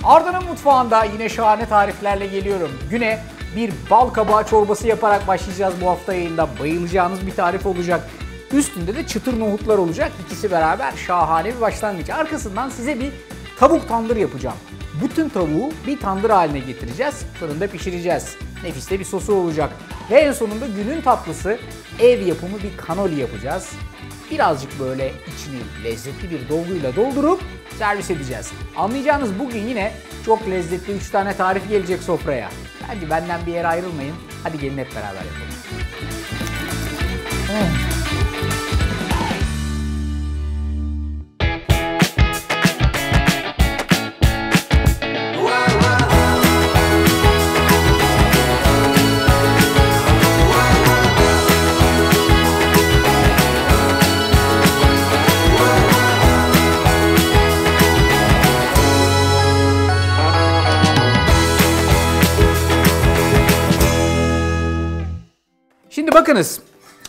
Arda'nın mutfağında yine şahane tariflerle geliyorum. Güne bir bal kabağı çorbası yaparak başlayacağız bu hafta yayında. Bayılacağınız bir tarif olacak. Üstünde de çıtır nohutlar olacak. İkisi beraber şahane bir başlangıç. Arkasından size bir tavuk tandır yapacağım. Bütün tavuğu bir tandır haline getireceğiz. Fırında pişireceğiz. Nefis de bir sosu olacak. Ve en sonunda günün tatlısı ev yapımı bir kanoli yapacağız. Birazcık böyle içini lezzetli bir dolguyla doldurup servis edeceğiz. Anlayacağınız bugün yine çok lezzetli 3 tane tarif gelecek sofraya. Bence benden bir yere ayrılmayın. Hadi gelin hep beraber yapalım. Şimdi bakınız,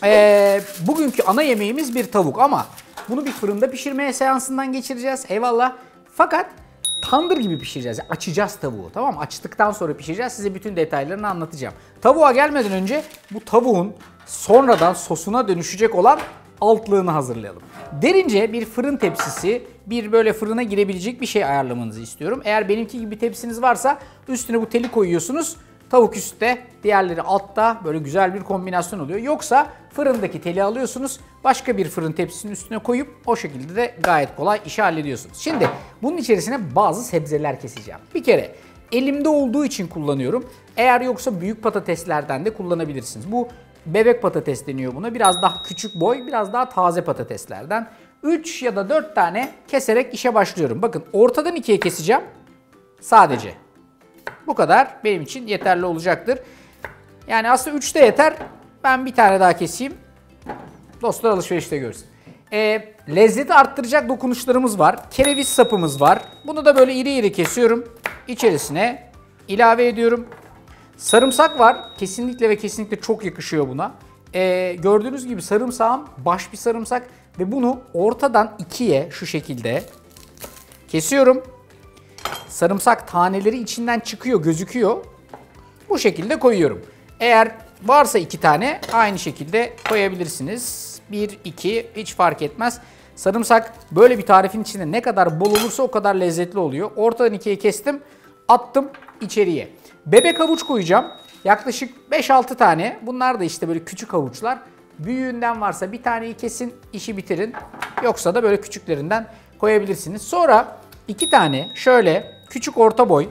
bugünkü ana yemeğimiz bir tavuk ama bunu bir fırında pişirmeye seansından geçireceğiz. Eyvallah. Fakat tandır gibi pişireceğiz. Açacağız tavuğu, tamam mı? Açtıktan sonra pişireceğiz. Size bütün detaylarını anlatacağım. Tavuğa gelmeden önce bu tavuğun sonradan sosuna dönüşecek olan altlığını hazırlayalım. Derince bir fırın tepsisi, bir böyle fırına girebilecek bir şey ayarlamanızı istiyorum. Eğer benimki gibi bir tepsiniz varsa üstüne bu teli koyuyorsunuz. Tavuk üstte, diğerleri altta, böyle güzel bir kombinasyon oluyor. Yoksa fırındaki teli alıyorsunuz, başka bir fırın tepsisinin üstüne koyup o şekilde de gayet kolay işi hallediyorsunuz. Şimdi bunun içerisine bazı sebzeler keseceğim. Bir kere elimde olduğu için kullanıyorum. Eğer yoksa büyük patateslerden de kullanabilirsiniz. Bu bebek patates deniyor buna. Biraz daha küçük boy, biraz daha taze patateslerden. 3 ya da 4 tane keserek işe başlıyorum. Bakın ortadan ikiye keseceğim sadece. Bu kadar benim için yeterli olacaktır. Yani aslında 3 de yeter. Ben bir tane daha keseyim. Dostlar alışverişte görsün. Lezzeti arttıracak dokunuşlarımız var. Kereviz sapımız var. Bunu da böyle iri iri kesiyorum. İçerisine ilave ediyorum. Sarımsak var. Kesinlikle ve kesinlikle çok yakışıyor buna. Gördüğünüz gibi sarımsağım baş bir sarımsak. Ve bunu ortadan ikiye şu şekilde kesiyorum. Sarımsak taneleri içinden çıkıyor, gözüküyor. Bu şekilde koyuyorum. Eğer varsa 2 tane aynı şekilde koyabilirsiniz. 1, 2 hiç fark etmez. Sarımsak böyle bir tarifin içinde ne kadar bol olursa o kadar lezzetli oluyor. Ortadan 2'ye kestim, attım içeriye. Bebek havuç koyacağım. Yaklaşık 5-6 tane. Bunlar da işte böyle küçük havuçlar. Büyüğünden varsa bir taneyi kesin, işi bitirin. Yoksa da böyle küçüklerinden koyabilirsiniz. Sonra 2 tane şöyle küçük orta boy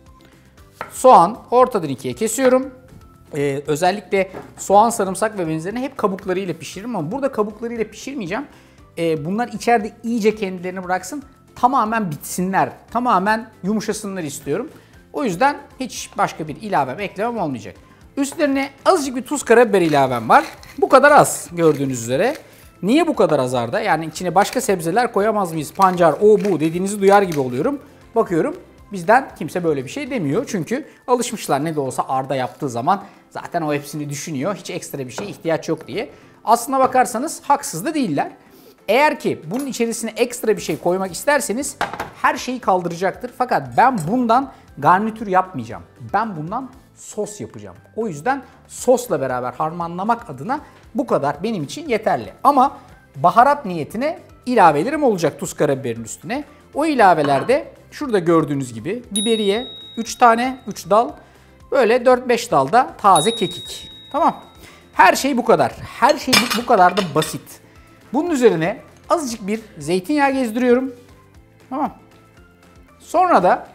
soğan ortadan ikiye kesiyorum. Özellikle soğan, sarımsak ve benzerini hep kabuklarıyla pişiririm ama burada kabuklarıyla pişirmeyeceğim. Bunlar içeride iyice kendilerini bıraksın. Tamamen bitsinler, tamamen yumuşasınlar istiyorum. O yüzden hiç başka bir ilavem, eklemem olmayacak. Üstlerine azıcık bir tuz, karabiber ilavem var. Bu kadar az gördüğünüz üzere. Niye bu kadar az Arda? Yani içine başka sebzeler koyamaz mıyız? Pancar, o bu dediğinizi duyar gibi oluyorum. Bakıyorum bizden kimse böyle bir şey demiyor. Çünkü alışmışlar ne de olsa Arda yaptığı zaman zaten o hepsini düşünüyor. Hiç ekstra bir şeye ihtiyaç yok diye. Aslına bakarsanız haksız da değiller. Eğer ki bunun içerisine ekstra bir şey koymak isterseniz her şeyi kaldıracaktır. Fakat ben bundan garnitür yapmayacağım. Ben bundan sos yapacağım. O yüzden sosla beraber harmanlamak adına bu kadar benim için yeterli. Ama baharat niyetine ilavelerim olacak tuz, karabiberin üstüne. O ilavelerde şurada gördüğünüz gibi biberiye 3 tane, 3 dal, böyle 4-5 dal da taze kekik. Tamam. Her şey bu kadar. Her şey bu kadar da basit. Bunun üzerine azıcık bir zeytinyağı gezdiriyorum. Tamam. Sonra da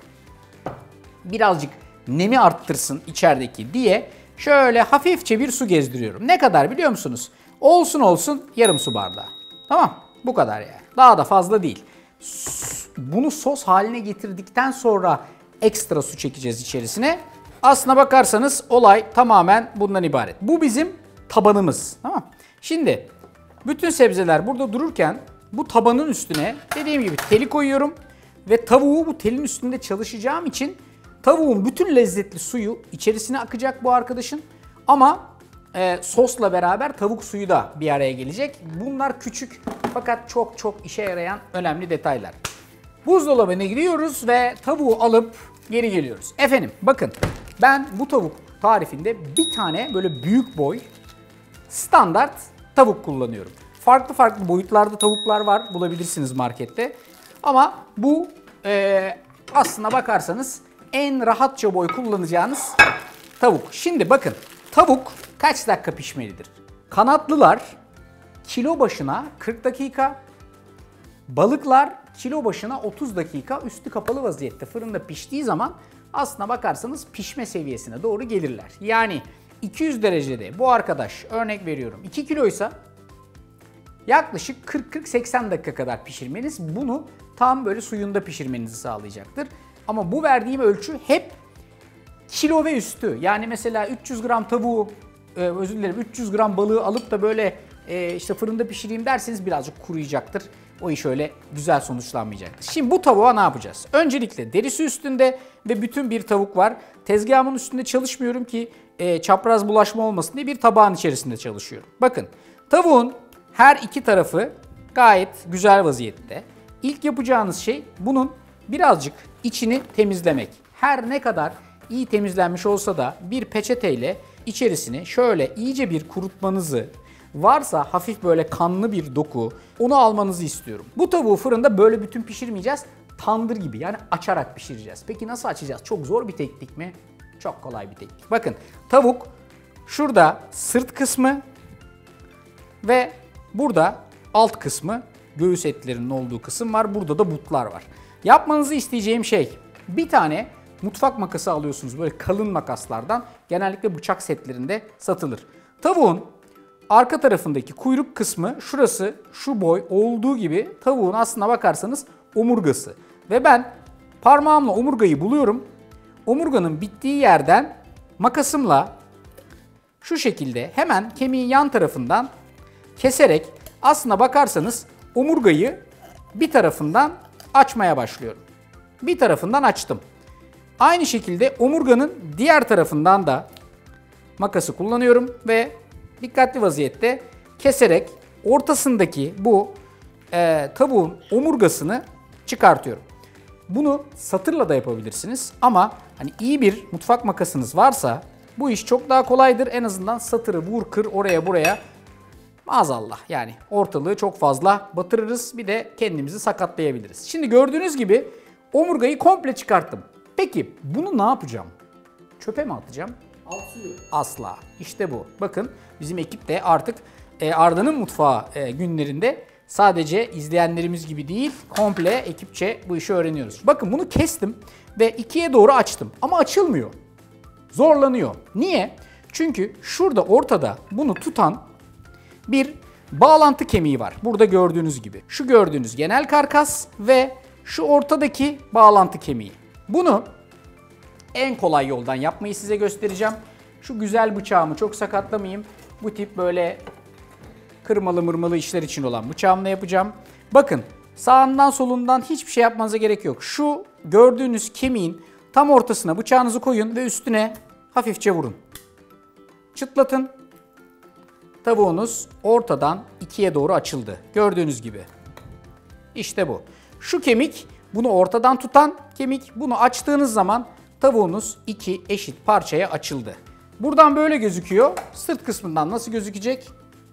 birazcık nemi arttırsın içerideki diye şöyle hafifçe bir su gezdiriyorum. Ne kadar biliyor musunuz? Olsun yarım su bardağı. Tamam, bu kadar yani. Daha da fazla değil. Bunu sos haline getirdikten sonra ekstra su çekeceğiz içerisine. Aslına bakarsanız olay tamamen bundan ibaret. Bu bizim tabanımız. Tamam. Şimdi bütün sebzeler burada dururken bu tabanın üstüne dediğim gibi teli koyuyorum. Ve tavuğu bu telin üstünde çalışacağım için tavuğun bütün lezzetli suyu içerisine akacak bu arkadaşın. Ama sosla beraber tavuk suyu da bir araya gelecek. Bunlar küçük fakat çok işe yarayan önemli detaylar. Buzdolabına gidiyoruz ve tavuğu alıp geri geliyoruz. Efendim bakın, ben bu tavuk tarifinde bir tane böyle büyük boy standart tavuk kullanıyorum. Farklı farklı boyutlarda tavuklar var, bulabilirsiniz markette. Ama bu aslına bakarsanız en rahatça boy kullanacağınız tavuk. Şimdi bakın, tavuk kaç dakika pişmelidir? Kanatlılar kilo başına 40 dakika, balıklar kilo başına 30 dakika üstü kapalı vaziyette fırında piştiği zaman aslına bakarsanız pişme seviyesine doğru gelirler. Yani 200 derecede bu arkadaş, örnek veriyorum, 2 kiloysa yaklaşık 40-80 dakika kadar pişirmeniz bunu tam böyle suyunda pişirmenizi sağlayacaktır. Ama bu verdiğim ölçü hep kilo ve üstü. Yani mesela 300 gram tavuğu, 300 gram balığı alıp da böyle işte fırında pişireyim derseniz birazcık kuruyacaktır. O iş öyle güzel sonuçlanmayacaktır. Şimdi bu tavuğa ne yapacağız? Öncelikle derisi üstünde ve bütün bir tavuk var. Tezgahımın üstünde çalışmıyorum ki çapraz bulaşma olmasın diye bir tabağın içerisinde çalışıyorum. Bakın, tavuğun her iki tarafı gayet güzel vaziyette. İlk yapacağınız şey bunun birazcık içini temizlemek. Her ne kadar iyi temizlenmiş olsa da bir peçeteyle içerisini şöyle iyice bir kurutmanızı, varsa hafif böyle kanlı bir doku, onu almanızı istiyorum. Bu tavuğu fırında böyle bütün pişirmeyeceğiz. Tandır gibi, yani açarak pişireceğiz. Peki nasıl açacağız? Çok zor bir teknik mi? Çok kolay bir teknik. Bakın, tavuk şurada sırt kısmı ve burada alt kısmı, göğüs etlerinin olduğu kısım var. Burada da butlar var. Yapmanızı isteyeceğim şey, bir tane mutfak makası alıyorsunuz, böyle kalın makaslardan. Genellikle bıçak setlerinde satılır. Tavuğun arka tarafındaki kuyruk kısmı, şurası şu boy olduğu gibi tavuğun aslına bakarsanız omurgası. Ve ben parmağımla omurgayı buluyorum. Omurganın bittiği yerden makasımla şu şekilde hemen kemiğin yan tarafından keserek aslına bakarsanız omurgayı bir tarafından açmaya başlıyorum. Bir tarafından açtım. Aynı şekilde omurganın diğer tarafından da makası kullanıyorum ve dikkatli vaziyette keserek ortasındaki bu tavuğun omurgasını çıkartıyorum. Bunu satırla da yapabilirsiniz ama hani iyi bir mutfak makasınız varsa bu iş çok daha kolaydır. En azından satırı vur kır oraya buraya, maazallah yani ortalığı çok fazla batırırız, bir de kendimizi sakatlayabiliriz. Şimdi gördüğünüz gibi omurgayı komple çıkarttım. Peki bunu ne yapacağım? Çöpe mi atacağım? Asla. İşte bu. Bakın, bizim ekip de artık Arda'nın mutfağı günlerinde sadece izleyenlerimiz gibi değil, komple ekipçe bu işi öğreniyoruz. Bakın, bunu kestim ve ikiye doğru açtım ama açılmıyor. Zorlanıyor. Niye? Çünkü şurada ortada bunu tutan bir bağlantı kemiği var. Burada gördüğünüz gibi. Şu gördüğünüz genel karkas ve şu ortadaki bağlantı kemiği. Bunu en kolay yoldan yapmayı size göstereceğim. Şu güzel bıçağımı çok sakatlamayayım. Bu tip böyle kırmalı mırmalı işler için olan bıçağımla yapacağım. Bakın, sağından solundan hiçbir şey yapmanıza gerek yok. Şu gördüğünüz kemiğin tam ortasına bıçağınızı koyun ve üstüne hafifçe vurun. Çıtlatın. Tavuğunuz ortadan ikiye doğru açıldı. Gördüğünüz gibi. İşte bu. Şu kemik, bunu ortadan tutan kemik. Bunu açtığınız zaman tavuğunuz iki eşit parçaya açıldı. Buradan böyle gözüküyor. Sırt kısmından nasıl gözükecek?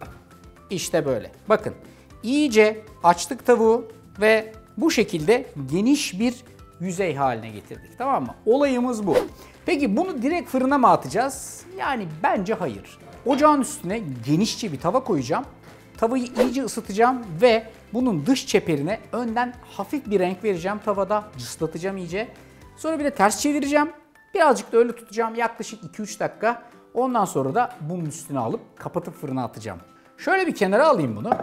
İşte böyle. Bakın, iyice açtık tavuğu ve bu şekilde geniş bir yüzey haline getirdik. Tamam mı? Olayımız bu. Peki bunu direkt fırına mı atacağız? Yani bence hayır. Ocağın üstüne genişçe bir tava koyacağım. Tavayı iyice ısıtacağım ve bunun dış çeperine önden hafif bir renk vereceğim tavada. Cıslatacağım iyice. Sonra bir de ters çevireceğim. Birazcık da öyle tutacağım, yaklaşık 2-3 dakika. Ondan sonra da bunun üstüne alıp kapatıp fırına atacağım. Şöyle bir kenara alayım bunu.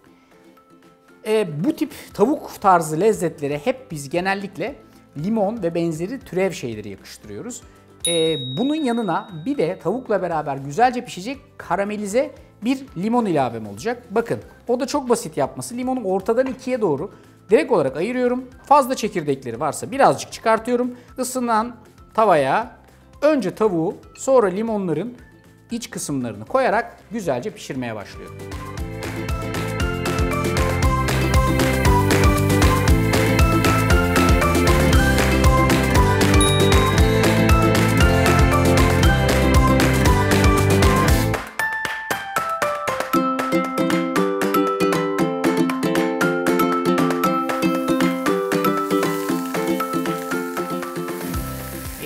Bu tip tavuk tarzı lezzetlere hep biz genellikle limon ve benzeri türev şeyleri yakıştırıyoruz. Bunun yanına bir de tavukla beraber güzelce pişecek karamelize bir limon ilavem olacak. Bakın, o da çok basit yapması. Limonu ortadan ikiye doğru direkt olarak ayırıyorum. Fazla çekirdekleri varsa birazcık çıkartıyorum. Isınan tavaya önce tavuğu, sonra limonların iç kısımlarını koyarak güzelce pişirmeye başlıyorum.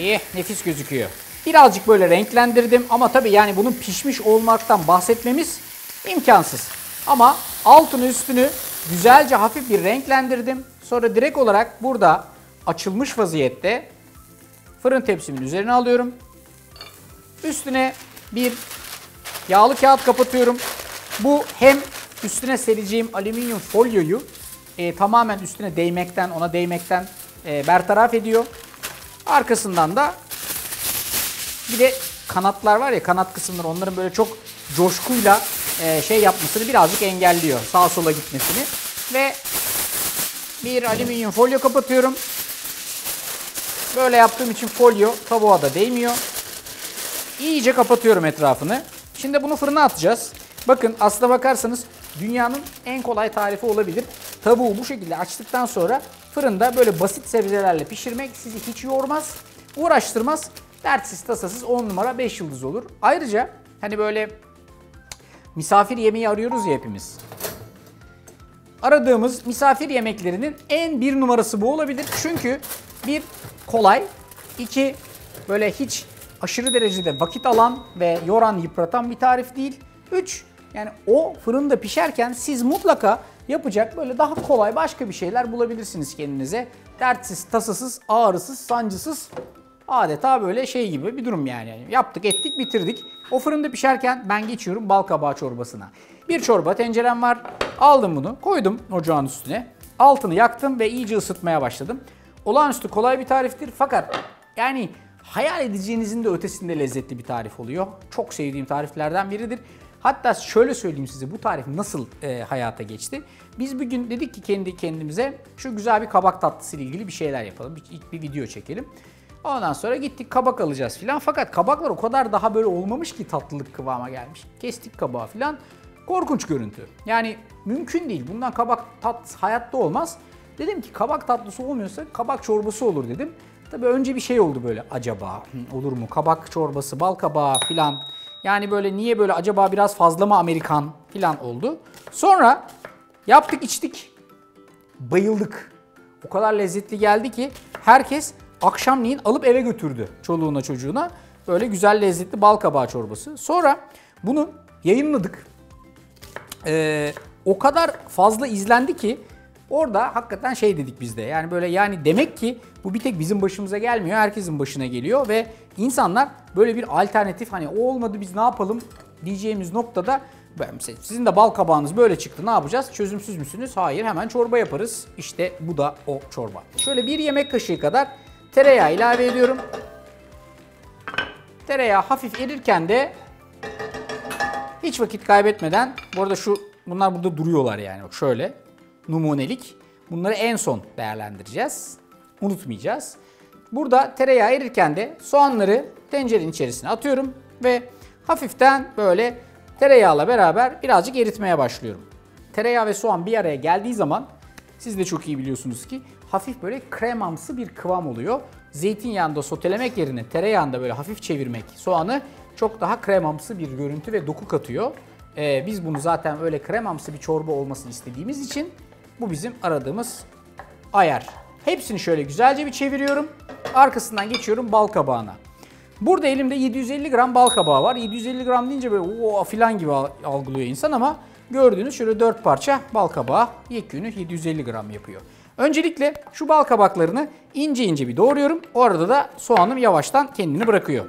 Nefis gözüküyor. Birazcık böyle renklendirdim ama tabii yani bunun pişmiş olmaktan bahsetmemiz imkansız. Ama altını üstünü güzelce hafif bir renklendirdim. Sonra direkt olarak burada açılmış vaziyette fırın tepsimin üzerine alıyorum. Üstüne bir yağlı kağıt kapatıyorum. Bu hem üstüne sereceğim alüminyum folyoyu tamamen üstüne değmekten, ona değmekten bertaraf ediyor. Arkasından da bir de kanatlar var ya, kanat kısımları, onların böyle çok coşkuyla şey yapmasını birazcık engelliyor. Sağa sola gitmesini. Ve bir alüminyum folyo kapatıyorum. Böyle yaptığım için folyo tavuğa da değmiyor. İyice kapatıyorum etrafını. Şimdi bunu fırına atacağız. Bakın aslına bakarsanız dünyanın en kolay tarifi olabilir. Tavuğu bu şekilde açtıktan sonra fırında böyle basit sebzelerle pişirmek sizi hiç yormaz, uğraştırmaz. Dertsiz tasasız 10 numara 5 yıldız olur. Ayrıca hani böyle misafir yemeği arıyoruz ya hepimiz. Aradığımız misafir yemeklerinin en bir numarası bu olabilir. Çünkü bir, kolay. İki, böyle hiç aşırı derecede vakit alan ve yoran, yıpratan bir tarif değil. Üç, yani o fırında pişerken siz mutlaka yapacak böyle daha kolay başka bir şeyler bulabilirsiniz kendinize. Dertsiz, tasasız, ağrısız, sancısız, adeta böyle şey gibi bir durum yani. Yaptık, ettik, bitirdik. O fırında pişerken ben geçiyorum balkabağı çorbasına. Bir çorba tencerem var. Aldım bunu, koydum ocağın üstüne. Altını yaktım ve iyice ısıtmaya başladım. Olağanüstü kolay bir tariftir fakat yani hayal edeceğinizin de ötesinde lezzetli bir tarif oluyor. Çok sevdiğim tariflerden biridir. Hatta şöyle söyleyeyim size, bu tarif nasıl hayata geçti. Biz bugün dedik ki kendi kendimize şu güzel bir kabak tatlısı ile ilgili bir şeyler yapalım. İlk bir video çekelim. Ondan sonra gittik kabak alacağız filan. Fakat kabaklar o kadar daha böyle olmamış ki tatlılık kıvama gelmiş. Kestik kabağı filan. Korkunç görüntü. Yani mümkün değil. Bundan kabak tatlısı hayatta olmaz. Dedim ki kabak tatlısı olmuyorsa kabak çorbası olur dedim. Tabii önce bir şey oldu böyle, acaba olur mu? Kabak çorbası, bal kabağı filan. Yani böyle niye böyle, acaba biraz fazla mı Amerikan filan oldu. Sonra yaptık, içtik. Bayıldık. O kadar lezzetli geldi ki herkes akşamleyin alıp eve götürdü çoluğuna çocuğuna. Böyle güzel lezzetli bal kabağı çorbası. Sonra bunu yayınladık. O kadar fazla izlendi ki orada hakikaten şey dedik biz de. Yani böyle, yani demek ki bu bir tek bizim başımıza gelmiyor. Herkesin başına geliyor ve insanlar böyle bir alternatif, hani o olmadı biz ne yapalım diyeceğimiz noktada, sizin de bal kabağınız böyle çıktı, ne yapacağız? Çözümsüz müsünüz? Hayır, hemen çorba yaparız. İşte bu da o çorba. Şöyle bir yemek kaşığı kadar tereyağı ilave ediyorum. Tereyağı hafif erirken de hiç vakit kaybetmeden, bu arada bunlar burada duruyorlar yani, bak şöyle numunelik. Bunları en son değerlendireceğiz. Unutmayacağız. Burada tereyağı erirken de soğanları tencerenin içerisine atıyorum ve hafiften böyle tereyağla beraber birazcık eritmeye başlıyorum. Tereyağı ve soğan bir araya geldiği zaman siz de çok iyi biliyorsunuz ki hafif böyle kremamsı bir kıvam oluyor. Zeytinyağında sotelemek yerine tereyağında böyle hafif çevirmek soğanı çok daha kremamsı bir görüntü ve doku katıyor. Biz bunu zaten öyle kremamsı bir çorba olmasını istediğimiz için bu bizim aradığımız ayar. Hepsini şöyle güzelce bir çeviriyorum. Arkasından geçiyorum bal kabağına. Burada elimde 750 gram bal kabağı var. 750 gram deyince böyle o filan gibi algılıyor insan ama gördüğünüz şöyle 4 parça bal kabağı yekünü 750 gram yapıyor. Öncelikle şu bal kabaklarını ince ince bir doğruyorum. O arada da soğanım yavaştan kendini bırakıyor.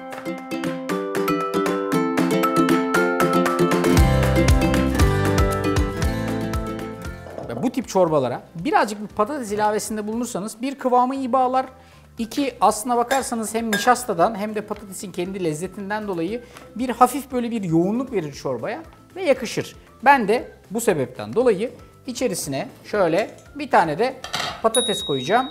Bu tip çorbalara birazcık bir patates ilavesinde bulunursanız bir kıvamı iyi bağlar. İki, aslına bakarsanız hem nişastadan hem de patatesin kendi lezzetinden dolayı bir hafif böyle bir yoğunluk verir çorbaya ve yakışır. Ben de bu sebepten dolayı içerisine şöyle bir tane de patates koyacağım.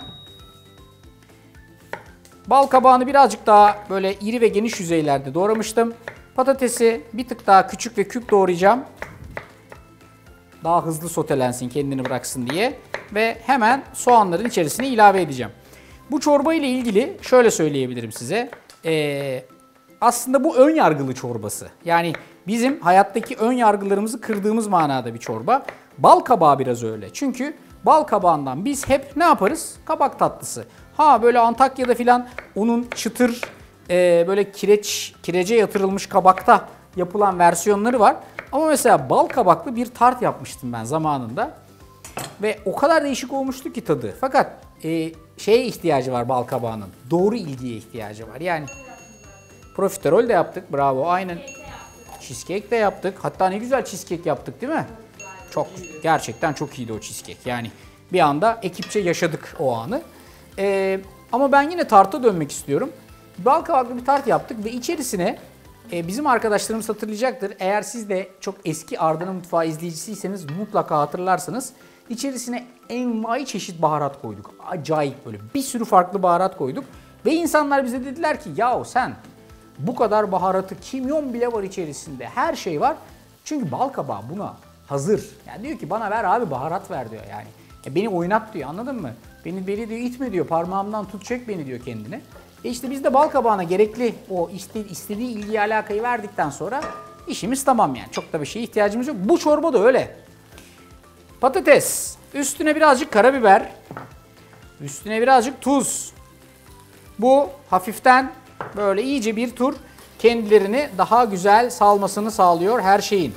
Bal kabağını birazcık daha böyle iri ve geniş yüzeylerde doğramıştım. Patatesi bir tık daha küçük ve küp doğrayacağım. Daha hızlı sotelensin, kendini bıraksın diye. Ve hemen soğanların içerisine ilave edeceğim. Bu çorba ile ilgili şöyle söyleyebilirim size. Aslında bu ön yargılı çorbası. Yani bizim hayattaki ön yargılarımızı kırdığımız manada bir çorba. Bal kabağı biraz öyle. Çünkü bal kabağından biz hep ne yaparız? Kabak tatlısı. Ha böyle Antakya'da filan onun çıtır böyle kirece yatırılmış kabakta yapılan versiyonları var. Ama mesela bal kabaklı bir tart yapmıştım ben zamanında. Ve o kadar değişik olmuştu ki tadı. Fakat şeye ihtiyacı var bal kabağının. Doğru ilgiye ihtiyacı var. Yani profiterol de yaptık. Bravo. Aynen. Cheesecake de yaptık. Hatta ne güzel cheesecake yaptık değil mi? Çok, gerçekten çok iyiydi o cheesecake. Yani bir anda ekipçe yaşadık o anı. Ama ben yine tarta dönmek istiyorum. Bal kabaklı bir tart yaptık ve içerisine bizim arkadaşlarımız hatırlayacaktır. Eğer siz de çok eski Arda'nın Mutfağı izleyicisiyseniz mutlaka hatırlarsınız. İçerisine envai çeşit baharat koyduk. Acayip böyle bir sürü farklı baharat koyduk. Ve insanlar bize dediler ki yahu sen bu kadar baharatı, kimyon bile var içerisinde, her şey var. Çünkü bal kabağı buna hazır. Yani diyor ki bana ver abi, baharat ver diyor yani. Beni oynat diyor, anladın mı? Beni diyor itme diyor, parmağımdan tut çek beni diyor kendine. İşte biz de bal kabağına gerekli o istediği ilgiyi, alakayı verdikten sonra işimiz tamam yani. Çok da bir şeye ihtiyacımız yok. Bu çorba da öyle. Patates, üstüne birazcık karabiber, üstüne birazcık tuz. Bu hafiften böyle iyice bir tur kendilerini daha güzel salmasını sağlıyor her şeyin.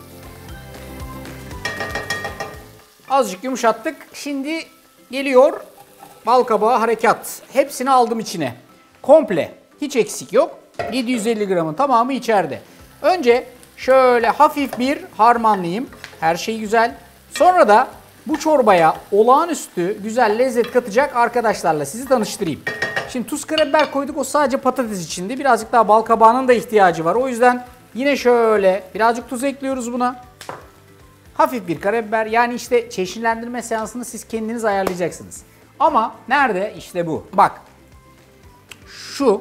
Azıcık yumuşattık. Şimdi geliyor bal kabağı harekat. Hepsini aldım içine. Komple. Hiç eksik yok. 750 gramın tamamı içeride. Önce şöyle hafif bir harmanlayayım. Her şey güzel. Sonra da bu çorbaya olağanüstü güzel lezzet katacak arkadaşlarla sizi tanıştırayım. Şimdi tuz karabiber koyduk, o sadece patates içinde. Birazcık daha bal kabağının da ihtiyacı var. O yüzden yine şöyle birazcık tuz ekliyoruz buna. Hafif bir karabiber, yani işte çeşitlendirme seansını siz kendiniz ayarlayacaksınız. Ama nerede? İşte bu. Bak. Şu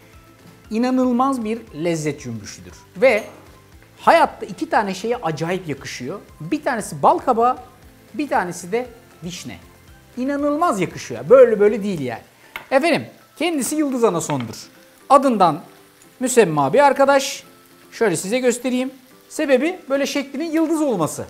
inanılmaz bir lezzet cümbüşüdür. Ve hayatta iki tane şeye acayip yakışıyor. Bir tanesi bal kabağı, bir tanesi de vişne. İnanılmaz yakışıyor. Böyle değil yani. Efendim, kendisi yıldız anasondur. Adından müsemma bir arkadaş. Şöyle size göstereyim. Sebebi böyle şeklinin yıldız olması.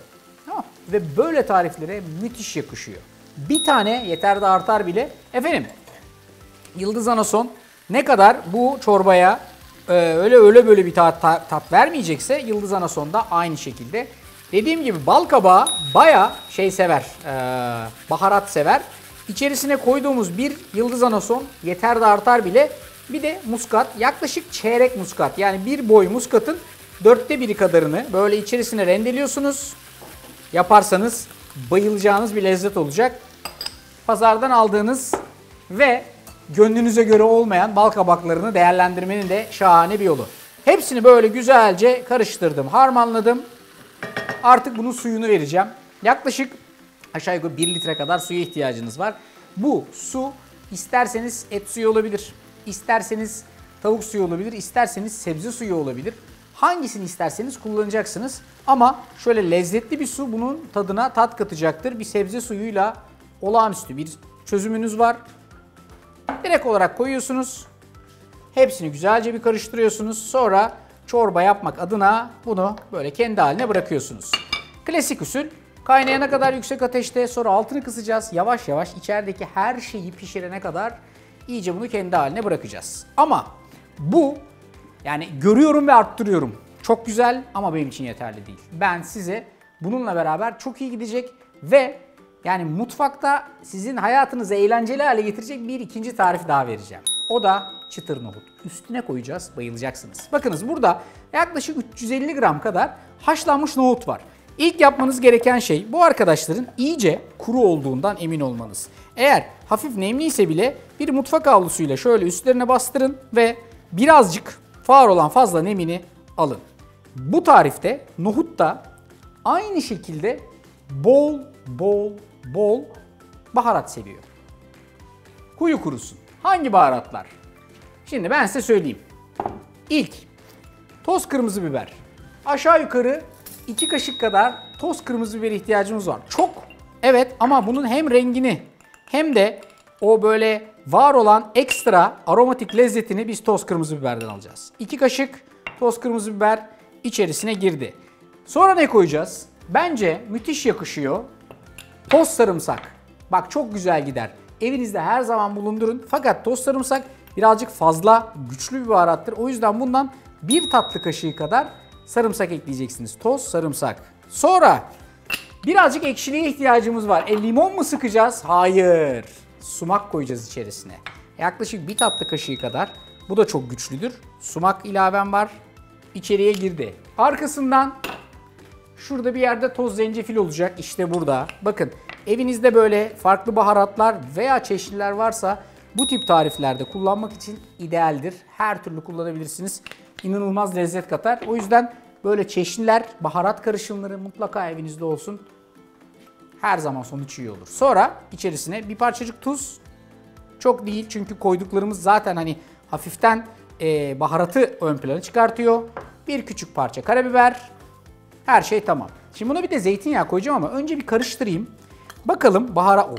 Ve böyle tariflere müthiş yakışıyor. Bir tane yeter de artar bile. Efendim, yıldız anason ne kadar bu çorbaya öyle böyle bir tat vermeyecekse, yıldız anason da aynı şekilde. Dediğim gibi bal kabağı bayağı şey sever, baharat sever. İçerisine koyduğumuz bir yıldız anason yeter de artar bile. Bir de muskat, yaklaşık çeyrek muskat, yani bir boy muskatın 1/4 kadarını böyle içerisine rendeliyorsunuz. Yaparsanız bayılacağınız bir lezzet olacak. Pazardan aldığınız ve gönlünüze göre olmayan bal kabaklarını değerlendirmenin de şahane bir yolu. Hepsini böyle güzelce karıştırdım, harmanladım. Artık bunun suyunu vereceğim. Yaklaşık aşağı yukarı 1 litre kadar suya ihtiyacınız var. Bu su isterseniz et suyu olabilir, isterseniz tavuk suyu olabilir, isterseniz sebze suyu olabilir. Hangisini isterseniz kullanacaksınız. Ama şöyle lezzetli bir su bunun tadına tat katacaktır. Bir sebze suyuyla olağanüstü bir çözümünüz var. Direkt olarak koyuyorsunuz. Hepsini güzelce bir karıştırıyorsunuz. Sonra çorba yapmak adına bunu böyle kendi haline bırakıyorsunuz. Klasik usul. Kaynayana kadar yüksek ateşte, sonra altını kısacağız. Yavaş yavaş içerideki her şeyi pişirene kadar iyice bunu kendi haline bırakacağız. Ama bu, yani görüyorum ve arttırıyorum. Çok güzel ama benim için yeterli değil. Ben size bununla beraber çok iyi gidecek ve yani mutfakta sizin hayatınızı eğlenceli hale getirecek bir ikinci tarif daha vereceğim. O da çıtır nohut. Üstüne koyacağız, bayılacaksınız. Bakınız burada yaklaşık 350 gram kadar haşlanmış nohut var. İlk yapmanız gereken şey bu arkadaşların iyice kuru olduğundan emin olmanız. Eğer hafif nemliyse bile bir mutfak havlusuyla şöyle üstlerine bastırın ve birazcık var olan fazla nemini alın. Bu tarifte nohut da aynı şekilde bol baharat seviyor. Huyu kurusun. Hangi baharatlar? Şimdi ben size söyleyeyim. İlk, toz kırmızı biber. Aşağı yukarı 2 kaşık kadar toz kırmızı biber ihtiyacımız var. Çok, evet, ama bunun hem rengini hem de o böyle var olan ekstra aromatik lezzetini biz toz kırmızı biberden alacağız. 2 kaşık toz kırmızı biber içerisine girdi. Sonra ne koyacağız? Bence müthiş yakışıyor. Toz sarımsak. Bak çok güzel gider. Evinizde her zaman bulundurun. Fakat toz sarımsak birazcık fazla güçlü bir baharattır. O yüzden bundan 1 tatlı kaşığı kadar sarımsak ekleyeceksiniz. Toz sarımsak. Sonra birazcık ekşiliğe ihtiyacımız var. Limon mu sıkacağız? Hayır. Sumak koyacağız içerisine. Yaklaşık 1 tatlı kaşığı kadar. Bu da çok güçlüdür. Sumak ilavem var. İçeriye girdi. Arkasından şurada bir yerde toz zencefil olacak. İşte burada. Bakın evinizde böyle farklı baharatlar veya çeşniler varsa bu tip tariflerde kullanmak için idealdir. Her türlü kullanabilirsiniz. İnanılmaz lezzet katar. O yüzden böyle çeşniler, baharat karışımları mutlaka evinizde olsun. Her zaman sonuç iyi olur. Sonra içerisine bir parçacık tuz. Çok değil çünkü koyduklarımız zaten hani hafiften baharatı ön plana çıkartıyor. Bir küçük parça karabiber. Her şey tamam. Şimdi buna bir de zeytinyağı koyacağım ama önce bir karıştırayım. Bakalım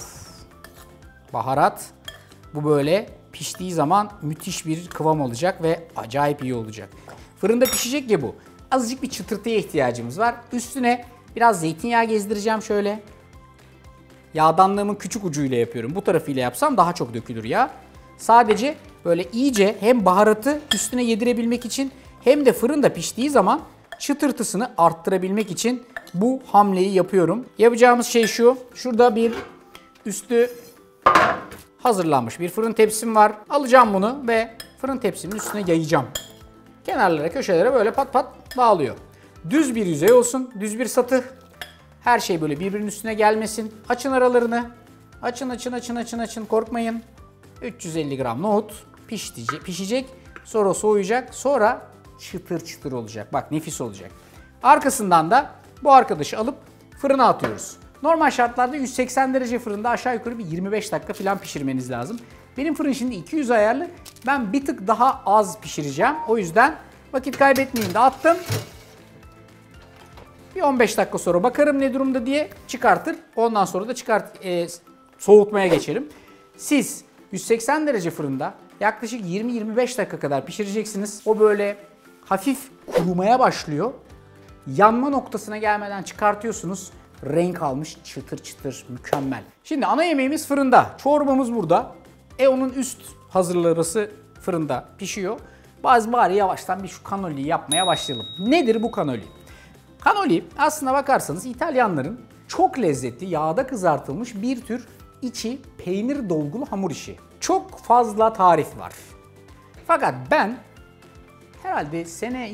baharat bu böyle piştiği zaman müthiş bir kıvam olacak ve acayip iyi olacak. Fırında pişecek ya bu. Azıcık bir çıtırtıya ihtiyacımız var. Üstüne biraz zeytinyağı gezdireceğim şöyle. Yağdanlığımın küçük ucuyla yapıyorum. Bu tarafıyla yapsam daha çok dökülür yağ. Sadece böyle iyice hem baharatı üstüne yedirebilmek için hem de fırında piştiği zaman çıtırtısını arttırabilmek için bu hamleyi yapıyorum. Yapacağımız şey şu. Şurada bir üstü hazırlanmış bir fırın tepsim var. Alacağım bunu ve fırın tepsimin üstüne yayacağım. Kenarlara, köşelere böyle pat pat dağılıyor. Düz bir yüzey olsun, düz bir satı. Her şey böyle birbirinin üstüne gelmesin. Açın aralarını. Açın. Korkmayın. 350 gram nohut pişecek. Sonra soğuyacak. Sonra çıtır çıtır olacak. Bak nefis olacak. Arkasından da bu arkadaşı alıp fırına atıyoruz. Normal şartlarda 180 derece fırında aşağı yukarı bir 25 dakika falan pişirmeniz lazım. Benim fırın şimdi 200 ayarlı. Ben bir tık daha az pişireceğim. O yüzden vakit kaybetmeyin de attım. Bir 15 dakika sonra bakarım ne durumda diye çıkartır. Ondan sonra da soğutmaya geçerim. Siz 180 derece fırında yaklaşık 20-25 dakika kadar pişireceksiniz. O böyle hafif kurumaya başlıyor. Yanma noktasına gelmeden çıkartıyorsunuz. Renk almış çıtır çıtır mükemmel. Şimdi ana yemeğimiz fırında. Çorbamız burada. Onun üst hazırlaması fırında pişiyor. Bari yavaştan bir şu cannoli'yi yapmaya başlayalım. Nedir bu cannoli? Cannoli aslına bakarsanız İtalyanların çok lezzetli yağda kızartılmış bir tür içi peynir dolgulu hamur işi. Çok fazla tarif var. Fakat ben herhalde sene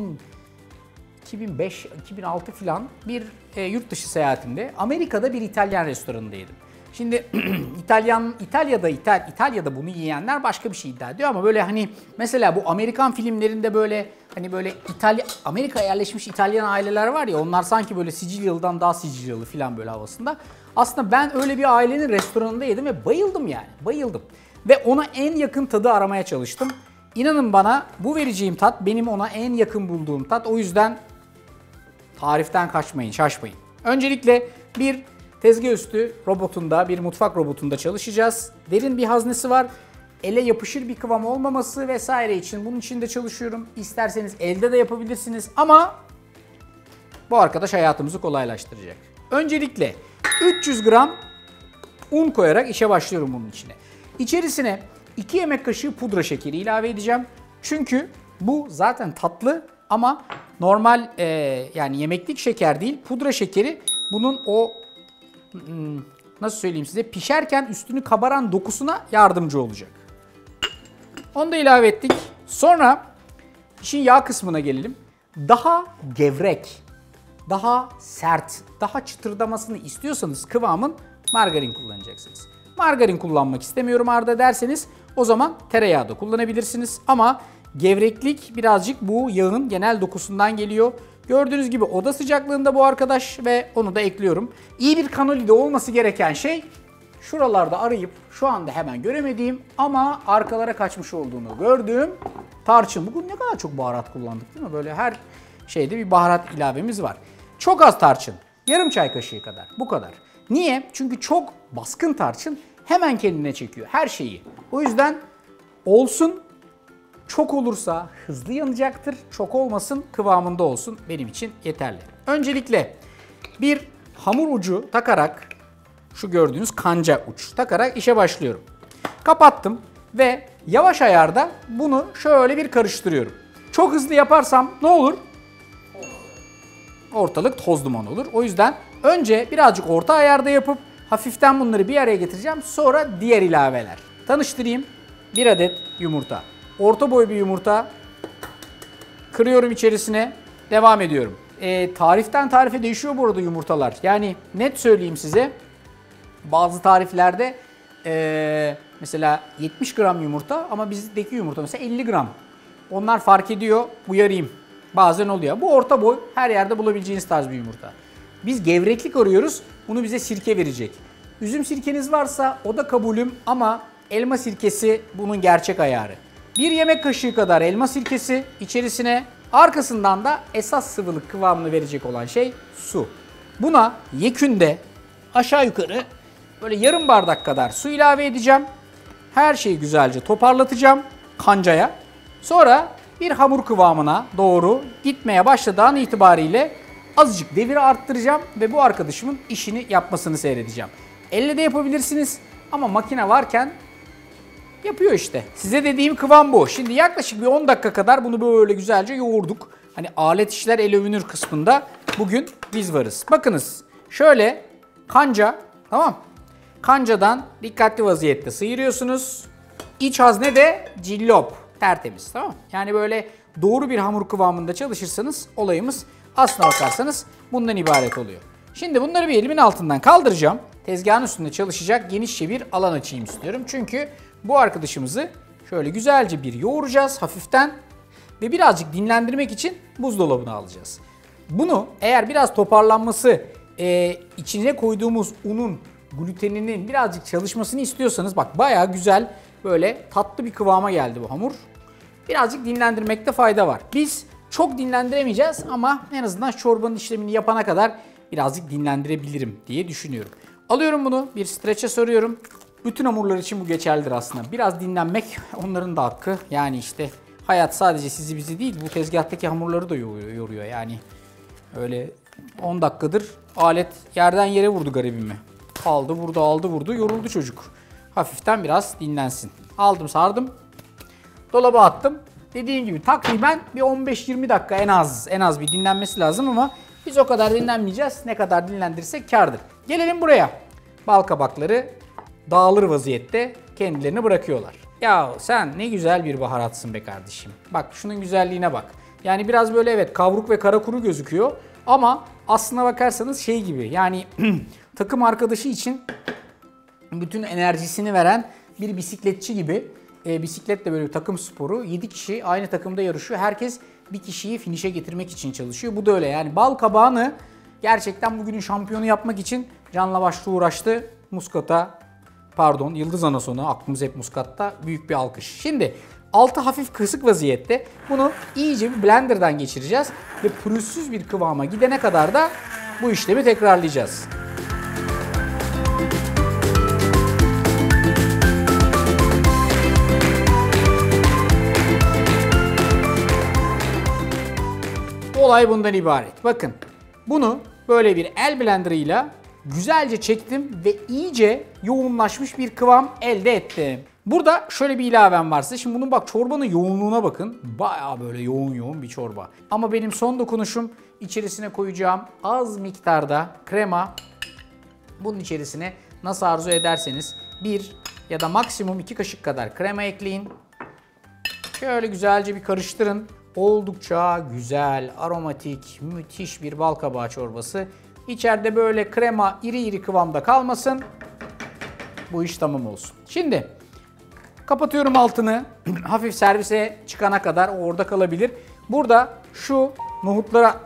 2005-2006 falan bir yurt dışı seyahatimde Amerika'da bir İtalyan restoranında yedim. Şimdi İtalya'da bunu yiyenler başka bir şey iddia ediyor ama böyle hani mesela bu Amerikan filmlerinde böyle hani böyle Amerika'ya yerleşmiş İtalyan aileler var ya, onlar sanki böyle Sicilyalı'dan daha Sicilyalı falan böyle havasında. Aslında ben öyle bir ailenin restoranında yedim ve bayıldım yani. Bayıldım. Ve ona en yakın tadı aramaya çalıştım. İnanın bana bu vereceğim tat benim ona en yakın bulduğum tat. O yüzden tariften kaçmayın, şaşmayın. Öncelikle bir tezgah üstü robotunda, bir mutfak robotunda çalışacağız. Derin bir haznesi var. Ele yapışır bir kıvam olmaması vesaire için bunun için de çalışıyorum. İsterseniz elde de yapabilirsiniz ama bu arkadaş hayatımızı kolaylaştıracak. Öncelikle 300 gram un koyarak işe başlıyorum bunun içine. İçerisine 2 yemek kaşığı pudra şekeri ilave edeceğim. Çünkü bu zaten tatlı ama normal yani yemeklik şeker değil, pudra şekeri bunun o nasıl söyleyeyim size, pişerken üstünü kabaran dokusuna yardımcı olacak. Onu da ilave ettik. Sonra işin yağ kısmına gelelim. Daha gevrek, daha sert, daha çıtırdamasını istiyorsanız kıvamın margarin kullanacaksınız. Margarin kullanmak istemiyorum Arda derseniz o zaman tereyağı da kullanabilirsiniz. Ama gevreklik birazcık bu yağın genel dokusundan geliyor. Gördüğünüz gibi oda sıcaklığında bu arkadaş ve onu da ekliyorum. İyi bir cannoli'de olması gereken şey şuralarda arayıp şu anda hemen göremediğim ama arkalara kaçmış olduğunu gördüğüm tarçın. Bugün ne kadar çok baharat kullandık değil mi? Böyle her şeyde bir baharat ilavemiz var. Çok az tarçın. Yarım çay kaşığı kadar. Bu kadar. Niye? Çünkü çok baskın tarçın hemen kendine çekiyor her şeyi. O yüzden olsun. Çok olursa hızlı yanacaktır. Çok olmasın, kıvamında olsun. Benim için yeterli. Öncelikle bir hamur ucu takarak, şu gördüğünüz kanca uç takarak işe başlıyorum. Kapattım ve yavaş ayarda bunu şöyle bir karıştırıyorum. Çok hızlı yaparsam ne olur? Ortalık toz duman olur. O yüzden önce birazcık orta ayarda yapıp hafiften bunları bir araya getireceğim. Sonra diğer ilaveler. Tanıştırayım. 1 adet yumurta. Orta boy bir yumurta. Kırıyorum içerisine. Devam ediyorum. Tariften tarife değişiyor bu arada yumurtalar. Yani net söyleyeyim size. Bazı tariflerde mesela 70 gram yumurta ama bizdeki yumurta mesela 50 gram. Onlar fark ediyor. Uyarayım. Bazen oluyor. Bu orta boy, her yerde bulabileceğiniz tarz bir yumurta. Biz gevreklik arıyoruz. Bunu bize sirke verecek. Üzüm sirkeniz varsa o da kabulüm ama elma sirkesi bunun gerçek ayarı. 1 yemek kaşığı kadar elma sirkesi içerisine, arkasından da esas sıvılık kıvamını verecek olan şey su. Buna yekünde aşağı yukarı böyle yarım bardak kadar su ilave edeceğim. Her şeyi güzelce toparlatacağım kancaya. Sonra bir hamur kıvamına doğru gitmeye başladığı an itibariyle azıcık deviri arttıracağım ve bu arkadaşımın işini yapmasını seyredeceğim. Elle de yapabilirsiniz ama makine varken yapıyor işte. Size dediğim kıvam bu. Şimdi yaklaşık bir 10 dakika kadar bunu böyle güzelce yoğurduk. Hani alet işler el övünür kısmında bugün biz varız. Bakınız şöyle kanca, tamam. Kancadan dikkatli vaziyette sıyırıyorsunuz. İç hazne de cillop. Tertemiz, tamam. Yani böyle doğru bir hamur kıvamında çalışırsanız olayımız aslına bakarsanız bundan ibaret oluyor. Şimdi bunları bir elimin altından kaldıracağım. Tezgahın üstünde çalışacak genişçe bir alan açayım istiyorum. Çünkü bu arkadaşımızı şöyle güzelce bir yoğuracağız hafiften ve birazcık dinlendirmek için buzdolabına alacağız. Bunu eğer biraz toparlanması, içine koyduğumuz unun gluteninin birazcık çalışmasını istiyorsanız, bak bayağı güzel böyle tatlı bir kıvama geldi bu hamur. Birazcık dinlendirmekte fayda var. Biz çok dinlendiremeyeceğiz ama en azından çorbanın işlemini yapana kadar birazcık dinlendirebilirim diye düşünüyorum. Alıyorum bunu, bir streçe sarıyorum. Bütün hamurlar için bu geçerlidir aslında. Biraz dinlenmek onların da hakkı. Yani işte hayat sadece sizi bizi değil, bu tezgahtaki hamurları da yoruyor. Yani öyle 10 dakikadır alet yerden yere vurdu garibimi. Aldı vurdu, aldı vurdu, yoruldu çocuk. Hafiften biraz dinlensin. Aldım sardım. Dolaba attım. Dediğim gibi takriben bir 15-20 dakika en az bir dinlenmesi lazım ama biz o kadar dinlenmeyeceğiz. Ne kadar dinlendirirsek kârdır. Gelelim buraya. Bal kabakları dağılır vaziyette kendilerini bırakıyorlar. Ya sen ne güzel bir baharatsın be kardeşim. Bak şunun güzelliğine bak. Yani biraz böyle evet kavruk ve kara kuru gözüküyor ama aslına bakarsanız şey gibi yani takım arkadaşı için bütün enerjisini veren bir bisikletçi gibi. Bisikletle böyle bir takım sporu. 7 kişi aynı takımda yarışıyor. Herkes bir kişiyi finişe getirmek için çalışıyor. Bu da öyle yani bal kabağını gerçekten bugünün şampiyonu yapmak için canla başla uğraştı. Yıldız Anason'a, aklımız hep Muskat'ta, büyük bir alkış. Şimdi altı hafif kısık vaziyette bunu iyice bir blenderdan geçireceğiz ve pürüzsüz bir kıvama gidene kadar da bu işlemi tekrarlayacağız. Olay bundan ibaret. Bakın bunu böyle bir el blenderıyla güzelce çektim ve iyice yoğunlaşmış bir kıvam elde ettim. Burada şöyle bir ilavem varsa, şimdi bunun bak çorbanın yoğunluğuna bakın. Bayağı böyle yoğun bir çorba. Ama benim son dokunuşum içerisine koyacağım az miktarda krema. Bunun içerisine nasıl arzu ederseniz 1 ya da maksimum 2 kaşık kadar krema ekleyin. Şöyle güzelce bir karıştırın. Oldukça güzel, aromatik, müthiş bir bal kabağı çorbası. İçeride böyle krema iri kıvamda kalmasın. Bu iş tamam olsun. Şimdi kapatıyorum altını. Hafif servise çıkana kadar orada kalabilir. Burada şu nohutlara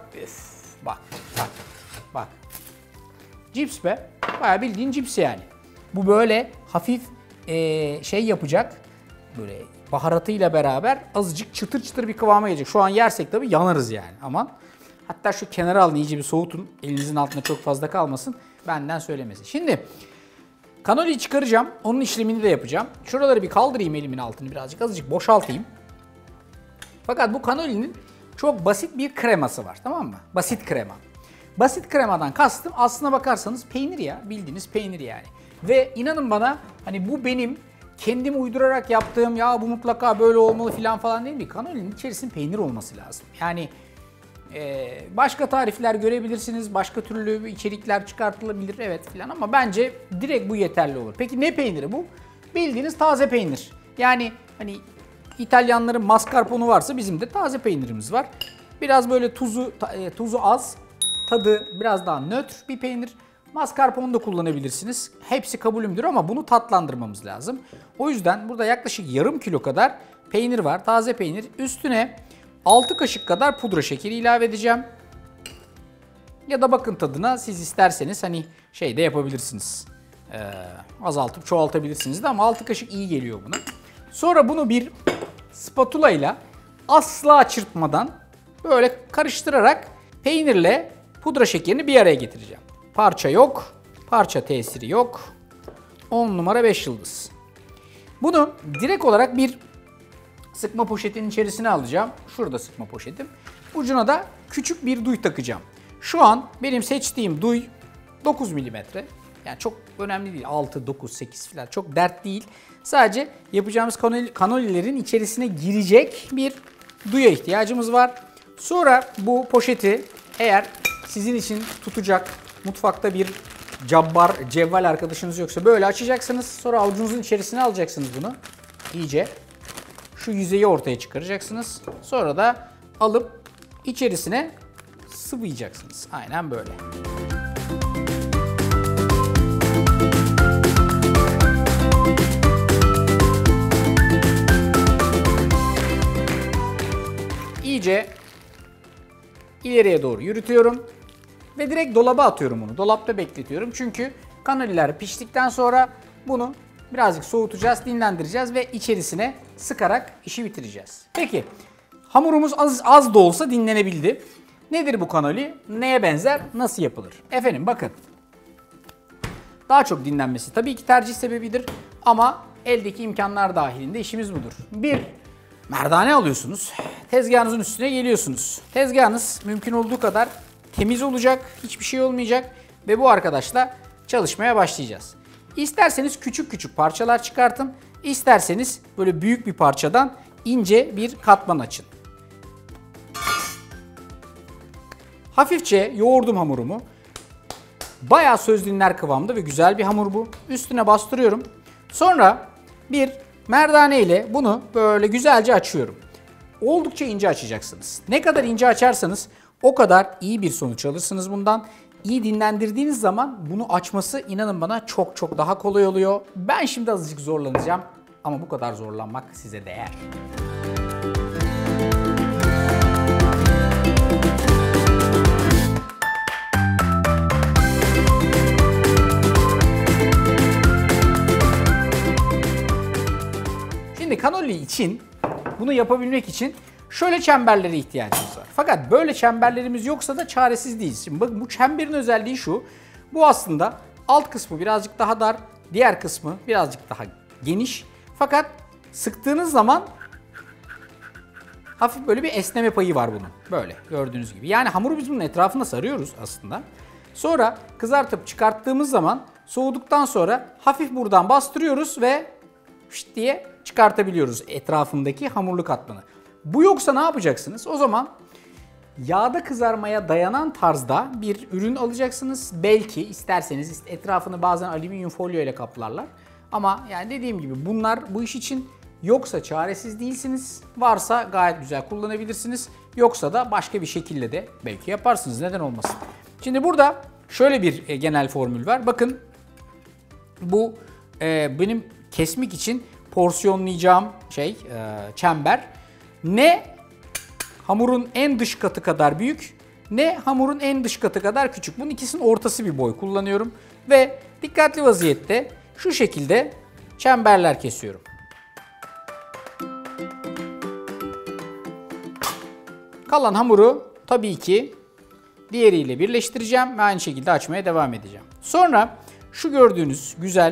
bak. Cips be. Bayağı bildiğin cips yani. Bu böyle hafif şey yapacak. Böyle baharatıyla beraber azıcık çıtır çıtır bir kıvama gelecek. Şu an yersek tabii yanarız yani. Aman. Hatta şu kenara alın, iyice bir soğutun. Elinizin altında çok fazla kalmasın. Benden söylemesi. Şimdi kanoliyi çıkaracağım. Onun işlemini de yapacağım. Şuraları bir kaldırayım, elimin altını birazcık. Azıcık boşaltayım. Fakat bu kanolinin çok basit bir kreması var. Tamam mı? Basit krema. Basit kremadan kastım aslına bakarsanız peynir ya. Bildiğiniz peynir yani. Ve inanın bana hani bu benim kendim uydurarak yaptığım ya bu mutlaka böyle olmalı falan değil mi? Cannoli'nin içerisinde peynir olması lazım. Yani başka tarifler görebilirsiniz. Başka türlü içerikler çıkartılabilir evet filan ama bence direkt bu yeterli olur. Peki ne peyniri bu? Bildiğiniz taze peynir. Yani hani İtalyanların mascarpone'u varsa bizim de taze peynirimiz var. Biraz böyle tuzu az, tadı biraz daha nötr bir peynir. Mascarpone da kullanabilirsiniz. Hepsi kabulümdür ama bunu tatlandırmamız lazım. O yüzden burada yaklaşık yarım kilo kadar peynir var. Taze peynir. Üstüne 6 kaşık kadar pudra şekeri ilave edeceğim. Ya da bakın tadına siz isterseniz hani şey de yapabilirsiniz. Azaltıp çoğaltabilirsiniz de ama 6 kaşık iyi geliyor buna. Sonra bunu bir spatula ile asla çırpmadan böyle karıştırarak peynirle pudra şekerini bir araya getireceğim. Parça yok, parça tesiri yok. 10 numara 5 yıldız. Bunu direkt olarak bir sıkma poşetinin içerisine alacağım. Şurada sıkma poşetim. Ucuna da küçük bir duy takacağım. Şu an benim seçtiğim duy 9 mm. Yani çok önemli değil. 6, 9, 8 falan çok dert değil. Sadece yapacağımız cannolilerin içerisine girecek bir duya ihtiyacımız var. Sonra bu poşeti eğer sizin için tutacak mutfakta bir cevval arkadaşınız yoksa böyle açacaksınız. Sonra avucunuzun içerisine alacaksınız bunu. İyice. Şu yüzeyi ortaya çıkaracaksınız. Sonra da alıp içerisine sıvayacaksınız. Aynen böyle. İyice ileriye doğru yürütüyorum ve direkt dolaba atıyorum bunu. Dolapta bekletiyorum çünkü cannoliler piştikten sonra bunu birazcık soğutacağız, dinlendireceğiz ve içerisine sıkarak işi bitireceğiz. Peki hamurumuz az da olsa dinlenebildi. Nedir bu cannoli? Neye benzer? Nasıl yapılır? Efendim bakın. Daha çok dinlenmesi tabii ki tercih sebebidir ama eldeki imkanlar dahilinde işimiz budur. Bir merdane alıyorsunuz. Tezgahınızın üstüne geliyorsunuz. Tezgahınız mümkün olduğu kadar temiz olacak. Hiçbir şey olmayacak. Ve bu arkadaşla çalışmaya başlayacağız. İsterseniz küçük küçük parçalar çıkartın. İsterseniz böyle büyük bir parçadan ince bir katman açın. Hafifçe yoğurdum hamurumu. Bayağı söz dinler kıvamda ve güzel bir hamur bu. Üstüne bastırıyorum. Sonra bir merdane ile bunu böyle güzelce açıyorum. Oldukça ince açacaksınız. Ne kadar ince açarsanız o kadar iyi bir sonuç alırsınız bundan. İyi dinlendirdiğiniz zaman bunu açması inanın bana çok daha kolay oluyor. Ben şimdi azıcık zorlanacağım ama bu kadar zorlanmak size değer. Şimdi cannoli için bunu yapabilmek için şöyle çemberlere ihtiyacımız var. Fakat böyle çemberlerimiz yoksa da çaresiz değiliz. Şimdi bakın bu çemberin özelliği şu. Bu aslında alt kısmı birazcık daha dar, diğer kısmı birazcık daha geniş. Fakat sıktığınız zaman hafif böyle bir esneme payı var bunun. Böyle gördüğünüz gibi. Yani hamuru biz bunun etrafına sarıyoruz aslında. Sonra kızartıp çıkarttığımız zaman soğuduktan sonra hafif buradan bastırıyoruz ve şıt diye çıkartabiliyoruz etrafındaki hamurlu katmanı. Bu yoksa ne yapacaksınız? O zaman yağda kızarmaya dayanan tarzda bir ürün alacaksınız. Belki isterseniz etrafını bazen alüminyum folyo ile kaplarlar. Ama yani dediğim gibi bunlar bu iş için yoksa çaresiz değilsiniz. Varsa gayet güzel kullanabilirsiniz. Yoksa da başka bir şekilde de belki yaparsınız. Neden olmasın? Şimdi burada şöyle bir genel formül var. Bakın bu benim kesmek için porsiyonlayacağım çember. Ne hamurun en dış katı kadar büyük ne hamurun en dış katı kadar küçük. Bunun ikisinin ortası bir boy kullanıyorum. Ve dikkatli vaziyette şu şekilde çemberler kesiyorum. Kalan hamuru tabii ki diğeriyle birleştireceğim ve aynı şekilde açmaya devam edeceğim. Sonra şu gördüğünüz güzel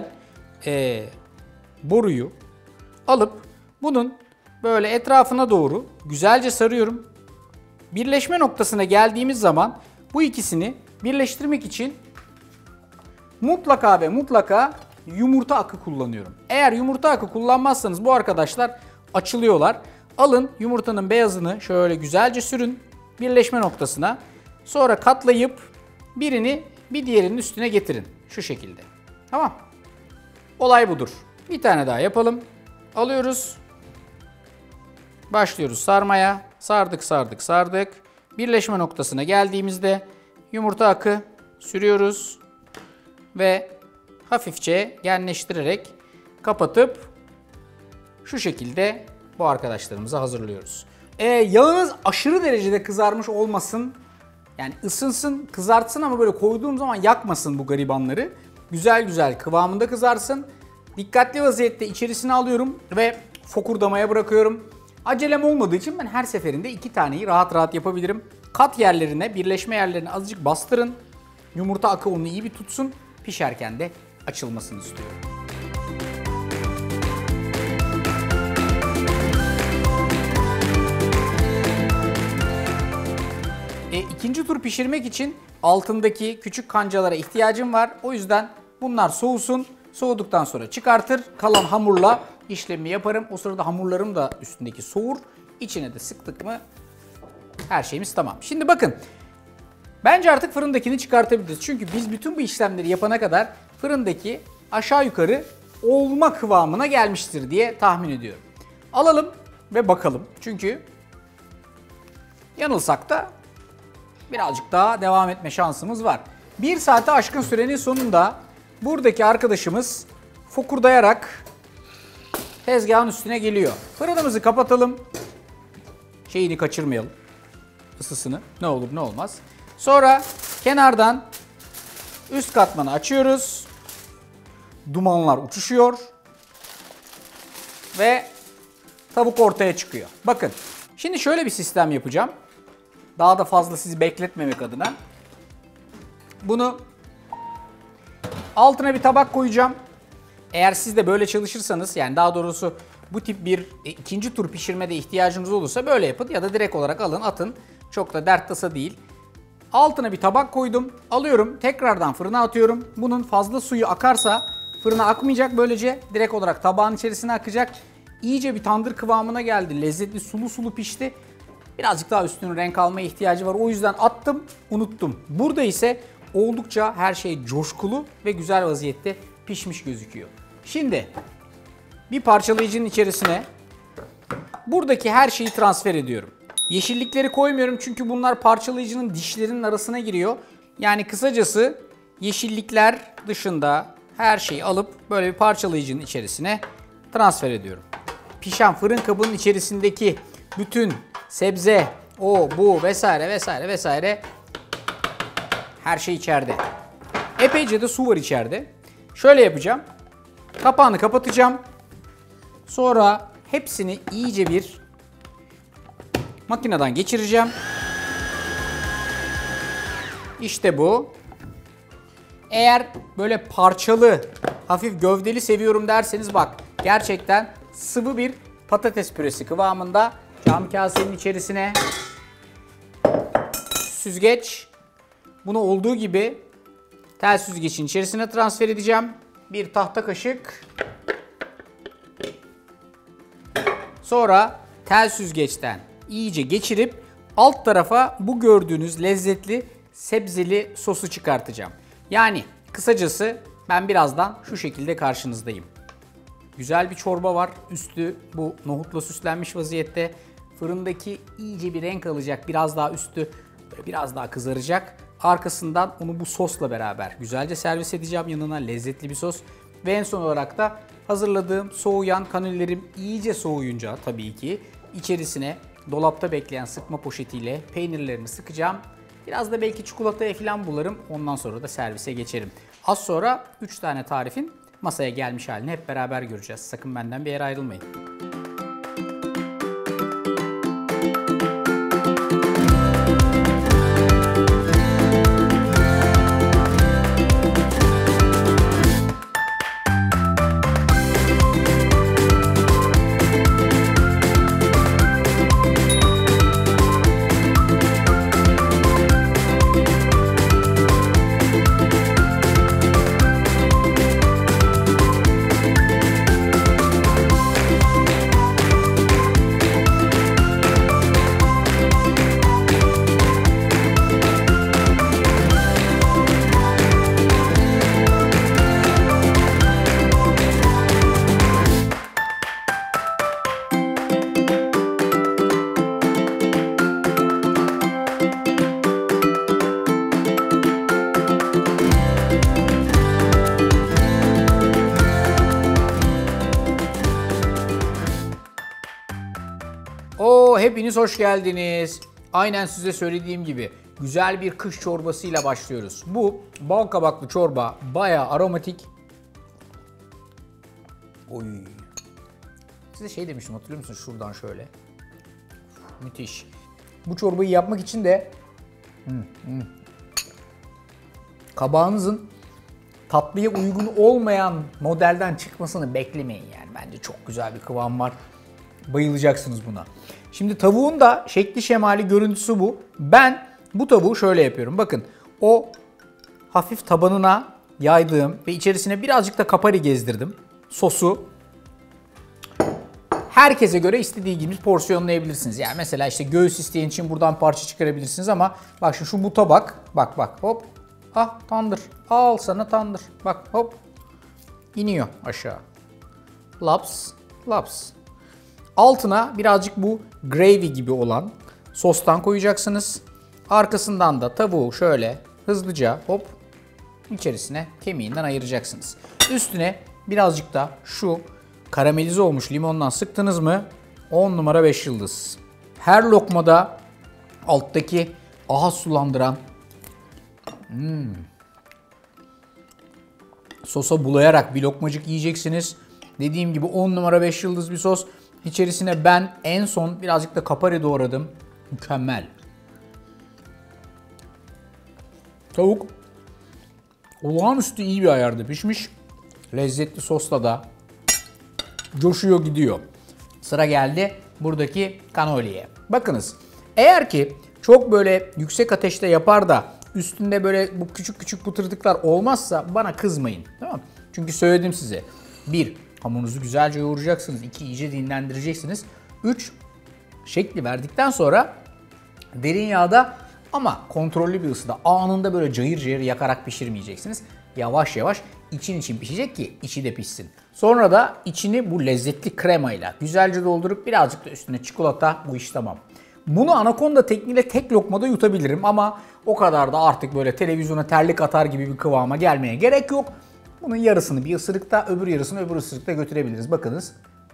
boruyu alıp bunun böyle etrafına doğru güzelce sarıyorum. Birleşme noktasına geldiğimiz zaman bu ikisini birleştirmek için mutlaka ve mutlaka yumurta akı kullanıyorum. Eğer yumurta akı kullanmazsanız bu arkadaşlar açılıyorlar. Alın yumurtanın beyazını şöyle güzelce sürün birleşme noktasına. Sonra katlayıp birini bir diğerinin üstüne getirin. Şu şekilde. Tamam. Olay budur. Bir tane daha yapalım. Alıyoruz. Başlıyoruz sarmaya. Sardık, sardık, sardık. Birleşme noktasına geldiğimizde yumurta akı sürüyoruz. Ve hafifçe genleştirerek kapatıp şu şekilde bu arkadaşlarımızı hazırlıyoruz. Yağınız aşırı derecede kızarmış olmasın. Yani ısınsın, kızartsın ama böyle koyduğum zaman yakmasın bu garibanları. Güzel güzel kıvamında kızarsın. Dikkatli vaziyette içerisine alıyorum ve fokurdamaya bırakıyorum. Acelem olmadığı için ben her seferinde 2 taneyi rahat rahat yapabilirim. Kat yerlerine, birleşme yerlerine azıcık bastırın. Yumurta akı onu iyi bir tutsun. Pişerken de açılmasını istiyorum. İkinci tur pişirmek için altındaki küçük kancalara ihtiyacım var. O yüzden bunlar soğusun. Soğuduktan sonra çıkartır. Kalan hamurla işlemi yaparım. O sırada hamurlarım da üstündeki soğur. İçine de sıktık mı her şeyimiz tamam. Şimdi bakın. Bence artık fırındakini çıkartabiliriz. Çünkü biz bütün bu işlemleri yapana kadar fırındaki aşağı yukarı olma kıvamına gelmiştir diye tahmin ediyorum. Alalım ve bakalım. Çünkü yanılsak da birazcık daha devam etme şansımız var. 1 saate aşkın sürenin sonunda buradaki arkadaşımız fokurdayarak tezgahın üstüne geliyor. Fırınımızı kapatalım. Şeyini kaçırmayalım. Isısını. Ne olur ne olmaz. Sonra kenardan üst katmanı açıyoruz. Dumanlar uçuşuyor. Ve tavuk ortaya çıkıyor. Bakın. Şimdi şöyle bir sistem yapacağım. Daha da fazla sizi bekletmemek adına. Bunu altına bir tabak koyacağım. Eğer siz de böyle çalışırsanız, yani daha doğrusu bu tip bir ikinci tur pişirmede ihtiyacınız olursa böyle yapın ya da direkt olarak alın atın. Çok da dert tasa değil. Altına bir tabak koydum. Alıyorum, tekrardan fırına atıyorum. Bunun fazla suyu akarsa fırına akmayacak, böylece direkt olarak tabağın içerisine akacak. İyice bir tandır kıvamına geldi. Lezzetli, sulu sulu pişti. Birazcık daha üstünün renk almaya ihtiyacı var. O yüzden attım, unuttum. Burada ise oldukça her şey coşkulu ve güzel vaziyette pişmiş gözüküyor. Şimdi bir parçalayıcının içerisine buradaki her şeyi transfer ediyorum. Yeşillikleri koymuyorum çünkü bunlar parçalayıcının dişlerinin arasına giriyor. Yani kısacası yeşillikler dışında her şeyi alıp böyle bir parçalayıcının içerisine transfer ediyorum. Pişen fırın kabının içerisindeki bütün sebze, o, bu vesaire vesaire vesaire her şey içeride. Epeyce de su var içeride. Şöyle yapacağım. Kapağını kapatacağım. Sonra hepsini iyice bir makineden geçireceğim. İşte bu. Eğer böyle parçalı, hafif gövdeli seviyorum derseniz bak gerçekten sıvı bir patates püresi kıvamında. Cam kasenin içerisine süzgeç. Bunu olduğu gibi tel süzgecin içerisine transfer edeceğim. Bir tahta kaşık. Sonra tel süzgeçten iyice geçirip alt tarafa bu gördüğünüz lezzetli sebzeli sosu çıkartacağım. Yani kısacası ben birazdan şu şekilde karşınızdayım. Güzel bir çorba var. Üstü bu nohutla süslenmiş vaziyette. Fırındaki iyice bir renk alacak. Biraz daha üstü biraz daha kızaracak. Arkasından onu bu sosla beraber güzelce servis edeceğim. Yanına lezzetli bir sos. Ve en son olarak da hazırladığım soğuyan kanüllerim iyice soğuyunca tabii ki içerisine dolapta bekleyen sıkma poşetiyle peynirlerini sıkacağım. Biraz da belki çikolataya falan bularım. Ondan sonra da servise geçerim. Az sonra 3 tane tarifin masaya gelmiş halini hep beraber göreceğiz. Sakın benden bir yere ayrılmayın. hepiniz hoş geldiniz. Aynen size söylediğim gibi güzel bir kış çorbasıyla başlıyoruz. Bu bal kabaklı çorba bayağı aromatik. Oy. Size şey demiştim, hatırlıyor musunuz? Şuradan şöyle. Müthiş. Bu çorbayı yapmak için de kabağınızın tatlıya uygun olmayan modelden çıkmasını beklemeyin yani. Bence çok güzel bir kıvam var. Bayılacaksınız buna. Şimdi tavuğun da şekli şemali görüntüsü bu. Ben bu tavuğu şöyle yapıyorum. Bakın o hafif tabanına yaydığım ve içerisine birazcık da kapari gezdirdim. Sosu herkese göre istediği gibi porsiyonlayabilirsiniz. Yani mesela işte göğüs isteyen için buradan parça çıkarabilirsiniz ama bak şimdi şu bu tabak. Bak hop. Ah tandır. Al sana tandır. Bak hop. İniyor aşağı. Laps. Laps. Altına birazcık bu gravy gibi olan sostan koyacaksınız. Arkasından da tavuğu şöyle hızlıca hop içerisine kemiğinden ayıracaksınız. Üstüne birazcık da şu karamelize olmuş limondan sıktınız mı 10 numara 5 yıldız. Her lokmada alttaki ağız sulandıran sosa bulayarak bir lokmacık yiyeceksiniz. Dediğim gibi 10 numara 5 yıldız bir sos. İçerisine ben en son birazcık da kapari doğradım. Mükemmel. Tavuk olağanüstü iyi bir ayarda pişmiş. Lezzetli sosla da coşuyor gidiyor. Sıra geldi buradaki cannoli'ye. Bakınız eğer ki çok böyle yüksek ateşte yapar da üstünde böyle bu küçük küçük pıtırdıklar olmazsa bana kızmayın. Tamam mı? Çünkü söyledim size. 1. Hamurunuzu güzelce yoğuracaksınız. 2. iyice dinlendireceksiniz. 3. Şekli verdikten sonra derin yağda ama kontrollü bir ısıda anında böyle cayır cayır yakarak pişirmeyeceksiniz. Yavaş yavaş için pişecek ki içi de pişsin. Sonra da içini bu lezzetli kremayla güzelce doldurup birazcık da üstüne çikolata, bu iş tamam. Bunu anakonda tekniğiyle tek lokmada yutabilirim ama o kadar da artık böyle televizyona terlik atar gibi bir kıvama gelmeye gerek yok. Bunun yarısını bir ısırıkta, öbür yarısını öbür ısırıkta götürebiliriz. Bakınız.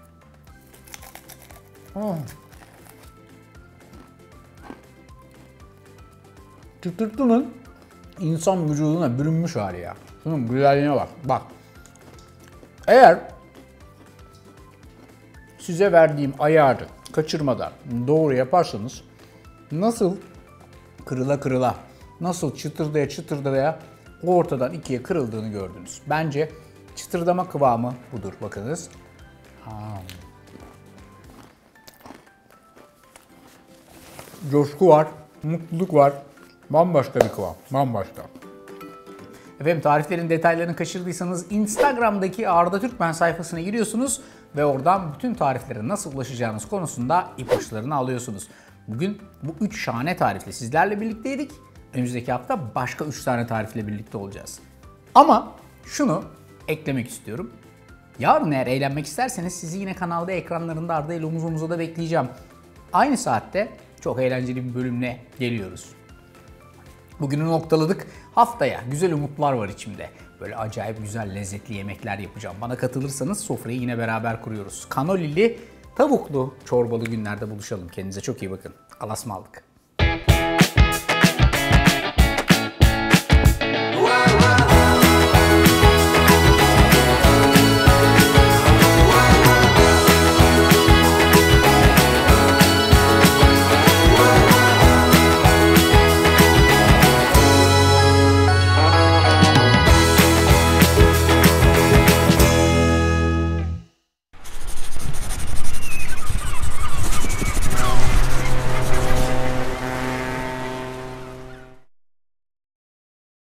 Çıtırtının insan vücuduna bürünmüş hali ya. Şunun güzelliğine bak. Bak. Eğer size verdiğim ayarı kaçırmadan doğru yaparsanız nasıl kırıla kırıla, nasıl çıtırdaya çıtırdaya ortadan ikiye kırıldığını gördünüz. Bence çıtırdama kıvamı budur. Bakınız. Coşku var, mutluluk var. Bambaşka bir kıvam, bambaşka. Efendim tariflerin detaylarını kaçırdıysanız Instagram'daki Arda Türkmen sayfasına giriyorsunuz ve oradan bütün tariflere nasıl ulaşacağınız konusunda ipuçlarını alıyorsunuz. Bugün bu 3 şahane tarifle sizlerle birlikteydik. Önümüzdeki hafta başka 3 tane tarifle birlikte olacağız. Ama şunu eklemek istiyorum. Yarın eğer eğlenmek isterseniz sizi yine kanalda ekranlarında Arda ile omuz omuza da bekleyeceğim. Aynı saatte çok eğlenceli bir bölümle geliyoruz. Bugünü noktaladık. Haftaya güzel umutlar var içimde. Böyle acayip güzel lezzetli yemekler yapacağım. Bana katılırsanız sofrayı yine beraber kuruyoruz. Cannoli'li, tavuklu, çorbalı günlerde buluşalım. Kendinize çok iyi bakın. Allah'a ısmarladık.